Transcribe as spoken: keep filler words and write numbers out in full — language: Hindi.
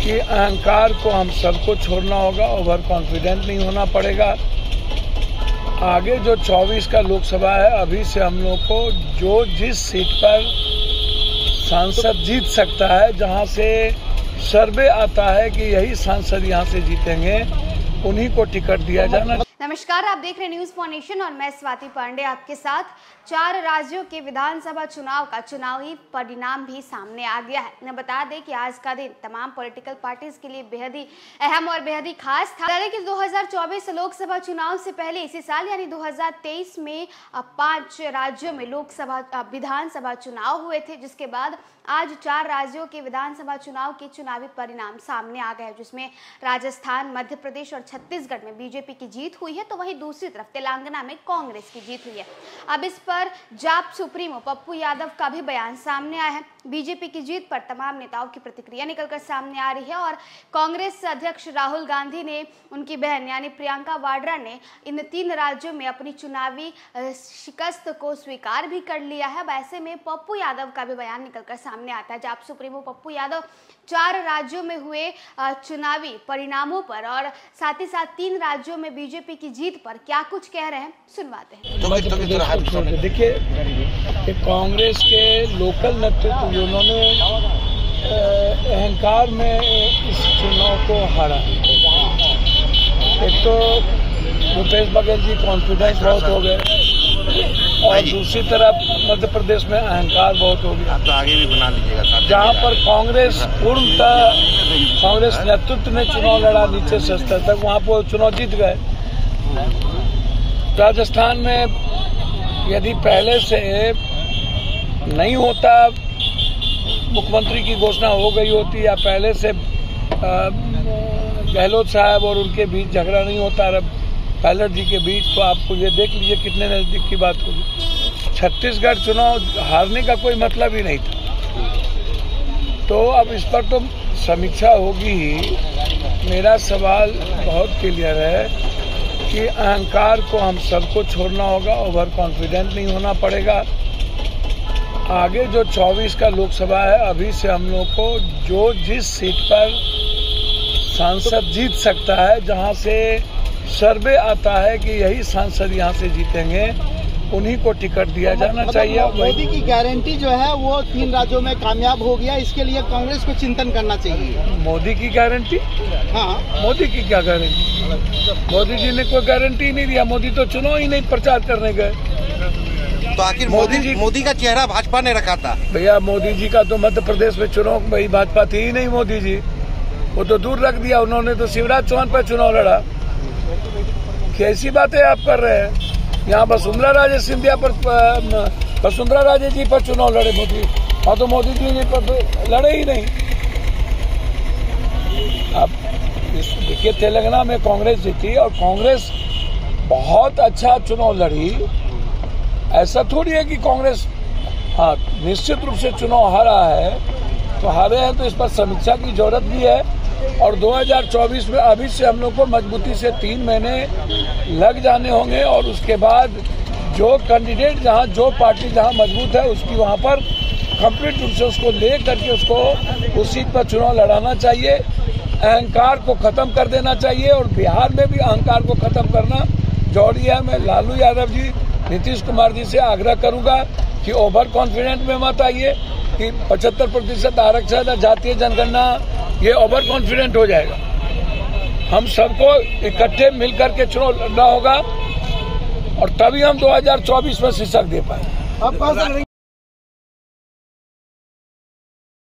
कि अहंकार को हम सबको छोड़ना होगा, ओवर कॉन्फिडेंट नहीं होना पड़ेगा। आगे जो चौबीस का लोकसभा है, अभी से हम लोग को जो जिस सीट पर सांसद जीत सकता है, जहां से सर्वे आता है कि यही सांसद यहां से जीतेंगे, उन्हीं को टिकट दिया जाना। नमस्कार, आप देख रहे हैं न्यूज फॉर नेशन और मैं स्वाति पांडे आपके साथ। चार राज्यों के विधानसभा चुनाव का चुनावी परिणाम भी सामने आ गया है। मैं बता दें कि आज का दिन तमाम पॉलिटिकल पार्टीज के लिए बेहद ही अहम और बेहद ही खास था। कि दो हज़ार चौबीस लोकसभा चुनाव से पहले इसी साल यानी दो हज़ार तेईस में पांच राज्यों में लोकसभा विधानसभा चुनाव हुए थे, जिसके बाद आज चार राज्यों के विधानसभा चुनाव के चुनावी परिणाम सामने आ गए, जिसमें राजस्थान, मध्य प्रदेश और छत्तीसगढ़ में बीजेपी की जीत हुई है, तो वहीं दूसरी तरफ तेलंगाना में कांग्रेस की जीत हुई है। अब इस पर जाप सुप्रीमो पप्पू यादव का भी बयान सामने आया है। बीजेपी की जीत पर तमाम नेताओं की प्रतिक्रिया निकलकर सामने आ रही है और कांग्रेस अध्यक्ष राहुल गांधी ने, उनकी बहन यानी प्रियंका वाड्रा ने इन तीन राज्यों में अपनी चुनावी शिकस्त को स्वीकार भी कर लिया है। ऐसे में पप्पू यादव का भी बयान निकलकर सामने आता है। जाप सुप्रीमो पप्पू यादव चार राज्यों में हुए चुनावी परिणामों पर और साथ ही साथ तीन राज्यों में बीजेपी की जीत पर क्या कुछ कह रहे हैं, सुनवाते हैं। देखिए, कांग्रेस के लोकल नेतृत्व उन्होंने अहंकार में इस चुनाव को हारा। एक तो भूपेश बघेल जी कॉन्फिडेंस बहुत हो गए और दूसरी तरफ मध्य प्रदेश में अहंकार बहुत हो गया। तो आगे भी बना लीजिएगा। जहां पर कांग्रेस पूर्णतः कांग्रेस नेतृत्व ने चुनाव लड़ा नीचे से स्तर तक, वहां पर चुनाव जीत गए। राजस्थान में यदि पहले से नहीं होता, मुख्यमंत्री की घोषणा हो गई होती या पहले से गहलोत साहब और उनके बीच झगड़ा नहीं होता पायलट जी के बीच, तो आपको ये देख लीजिए कितने नजदीक की बात होगी। छत्तीसगढ़ चुनाव हारने का कोई मतलब ही नहीं था। तो अब इस पर तो समीक्षा होगी ही। मेरा सवाल बहुत क्लियर है कि अहंकार को हम सबको छोड़ना होगा, ओवर कॉन्फिडेंट नहीं होना पड़ेगा। आगे जो चौबीस का लोकसभा है, अभी से हम लोग को जो जिस सीट पर सांसद जीत सकता है, जहां से सर्वे आता है कि यही सांसद यहां से जीतेंगे, उन्हीं को टिकट दिया जाना चाहिए। मोदी की गारंटी जो है वो तीन राज्यों में कामयाब हो गया, इसके लिए कांग्रेस को चिंतन करना चाहिए। मोदी की गारंटी? हाँ, मोदी की क्या गारंटी? मोदी जी ने कोई गारंटी नहीं दिया। मोदी तो चुनाव ही नहीं प्रचार करने गए। तो आखिर मोदी जी मोदी का चेहरा भाजपा ने रखा था। भैया, मोदी जी का तो मध्य प्रदेश में चुनाव में भाजपा थी ही नहीं। मोदी जी वो तो दूर रख दिया। उन्होंने तो शिवराज चौहान पर चुनाव लड़ा। कैसी बातें आप कर रहे हैं? यहाँ वसुंधरा राजे सिंधिया पर वसुंधरा राजे जी पर चुनाव लड़े मोदी, और तो मोदी जी पर तो लड़े ही नहीं। अब देखिए, तेलंगाना में कांग्रेस जीती और कांग्रेस बहुत अच्छा चुनाव लड़ी। ऐसा थोड़ी है कि कांग्रेस हाँ निश्चित रूप से चुनाव हारा है, तो हारे हैं तो इस पर समीक्षा की जरूरत भी है। और दो हज़ार चौबीस में अभी से हम लोग को मजबूती से तीन महीने लग जाने होंगे और उसके बाद जो कैंडिडेट जहां जो पार्टी जहां मजबूत है उसकी वहां पर कंप्लीट रूप से उसको ले करके उसको उस सीट पर चुनाव लड़ाना चाहिए। अहंकार को खत्म कर देना चाहिए और बिहार में भी अहंकार को खत्म करना जरूरी है। मैं लालू यादव जी, नीतीश कुमार जी से आग्रह करूंगा कि ओवर कॉन्फिडेंट में मत आइए कि पचहत्तर प्रतिशत आरक्षण, जातीय जनगणना, ये ओवर कॉन्फिडेंट हो जाएगा। हम सबको इकट्ठे मिलकर के चुनाव लड़ना होगा और तभी हम दो हज़ार चौबीस में शीर्षक दे पाएंगे।